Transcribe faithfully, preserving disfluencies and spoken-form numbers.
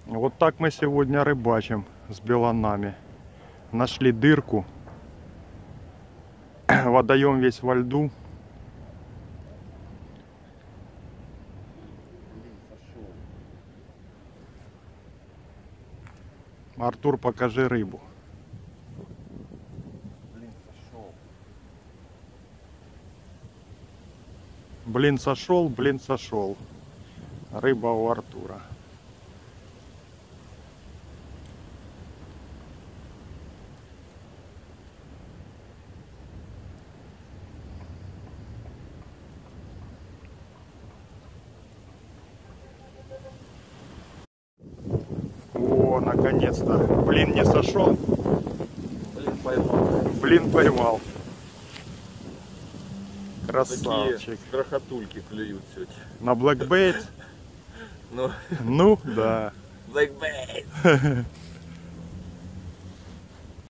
Вот так мы сегодня рыбачим с беланами. Нашли дырку. Водоем весь во льду. Артур, покажи рыбу. Блин, сошел. Блин, сошел, блин, сошел. Рыба у Артура. О, наконец-то. Блин, не сошел. Блин, поймал. Блин, поймал. Такие Красавчик. крохотульки клюют сегодня. На блэкбейт? Ну, Ну, да. blackbait.